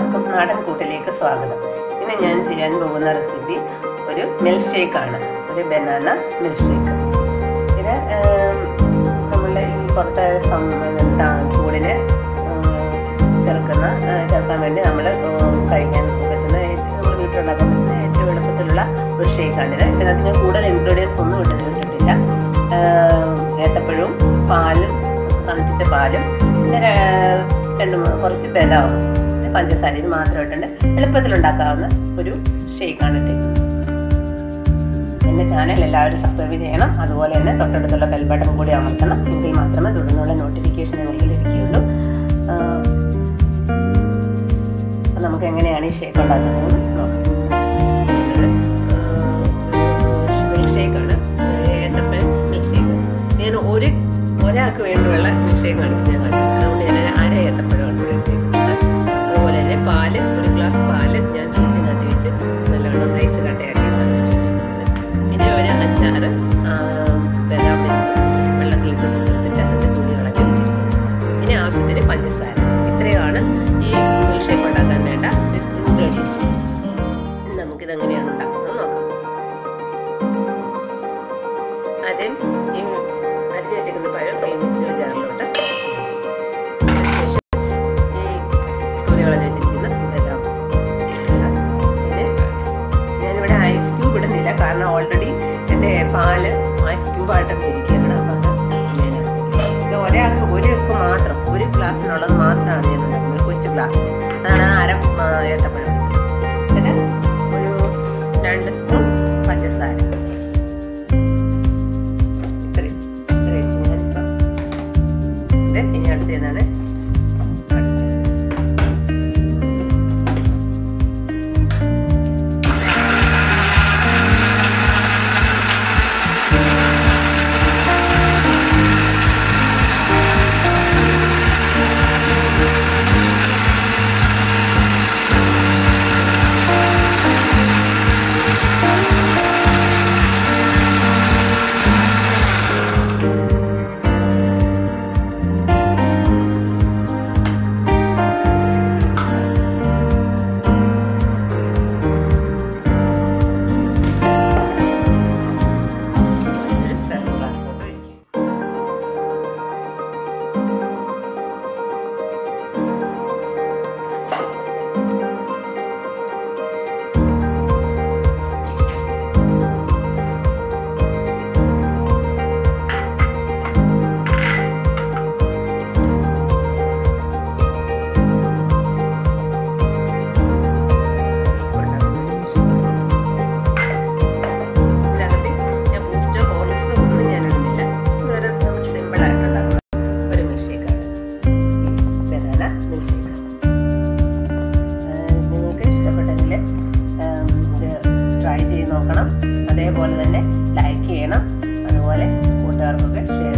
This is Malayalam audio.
എല്ലാവർക്കും നാടൻ കൂട്ടിലേക്ക് സ്വാഗതം. ഇന്ന് ഞാൻ ചെയ്യാൻ പോകുന്ന റെസിപ്പി ഒരു മിൽക്ക് ഷേക്ക് ആണ്, ഒരു ബനാന മിൽക്ക് ഷേക്ക്. ഇത് നമ്മളുടെ ഈ പുറത്തെ ചൂടിന് ചേർക്കാൻ വേണ്ടി നമ്മൾ കഴിക്കാൻ പറ്റുന്ന നമ്മൾ വീട്ടിലുണ്ടാക്കാൻ പറ്റുന്ന ഏറ്റവും എളുപ്പത്തിലുള്ള ഒരു ഷേക്കാണിത്. ഇതിനകത്ത് ഞാൻ കൂടുതൽ ഇൻഗ്രീഡിയൻസ് ഒന്നും ഇട്ടിട്ടില്ല. ഏത്തപ്പഴവും പാലും, തണുപ്പിച്ച പാലും, പിന്നെ കുറച്ച് ബദാമും പഞ്ചസാര, ഇത് മാത്രം ഇട്ടുണ്ട്. എളുപ്പത്തിലുണ്ടാക്കാവുന്ന ഒരു ഷേക്കാണിത്. എൻ്റെ ചാനൽ എല്ലാവരും സബ്സ്ക്രൈബ് ചെയ്യണം. അതുപോലെ തന്നെ തൊട്ടടുത്തുള്ള ബെൽ ബട്ടൺ കൂടി അമർത്തണം. എങ്കിൽ മാത്രമേ തുടർന്നുള്ള നോട്ടിഫിക്കേഷൻ നിങ്ങൾക്ക് ലഭിക്കുകയുള്ളൂ. അപ്പം നമുക്ക് എങ്ങനെയാണ് ഈ ഷേക്ക് ഉണ്ടാക്കുന്നതെന്ന് നോക്കാം. മിൽക്ക് ഷേക്കാണ്, ഏത്തപ്പഴം മിൽക്ക് ഷേക്ക്. ഞാൻ ഒരാൾക്ക് വേണ്ടിയുള്ള മിൽക്ക് ഷേക്കാണ് ഞാൻ കണ്ടത്. അതുകൊണ്ട് ഞാൻ അര ഏത്തപ്പഴമാണ് എടുത്തിരിക്കുന്നത്. അതുപോലെ തന്നെ പാല്, ഒരു ഗ്ലാസ് പാല് ഞാൻ ഫ്രിഡ്ജിനകത്ത് വെച്ച് നല്ലവണ്ണം റൈസ് കട്ടയാക്കി വെച്ചിട്ടുണ്ട്. പിന്നെ ഒരു 5-6 ബദാം വെള്ളത്തിൽ കുതിർത്തിട്ട് അതിൻ്റെ തുണി കളഞ്ഞ് വെച്ചിരിക്കുന്നത്. പിന്നെ ആവശ്യത്തിന് പഞ്ചസാര. ഇത്രയാണ് ഈ മിൽക്ക് ഷേക്ക് ഉണ്ടാക്കാൻ വേണ്ട ഇൻഗ്രീഡിയൻസ്. നമുക്കിത് എങ്ങനെയാണ് ഉണ്ടാക്കുന്നത് നോക്കാം. ആദ്യം ഈ അരിഞ്ഞു വെച്ചേക്കുന്ന പഴം ഈ മിക്സിയുടെ ജാറിലോട്ട്, കളഞ്ഞു വെച്ചിരിക്കുന്ന ബദാം. പിന്നെ ഞാനിവിടെ ഐസ് ക്യൂബ് ഇടുന്നില്ല, കാരണം ഓൾറെഡി എൻ്റെ പാല് ഐസ് ക്യൂബായിട്ട് ഇരിക്കുകയാണ്. അപ്പം ഇത് ഒരാൾക്ക് മാത്രം, ഒരു ഗ്ലാസ്സിനുള്ളത് മാത്രമാണ് ഞാൻ ഉണ്ടാക്കുന്നത്, ഒരു കൊച്ചു ഗ്ലാസ്. അതാണ് അര ഏത്തപ്പഴം. പിന്നെ ഒരു 2 സ്പൂൺ പഞ്ചസാര. ഇത്രയും ഞാനിപ്പം ഇനി അടുത്ത് ചെയ്യുന്നതാണ്. നോക്കണം. അതേപോലെ തന്നെ ലൈക്ക് ചെയ്യണം. അതുപോലെ കൂട്ടുകാർക്കൊക്കെ ഷെയർ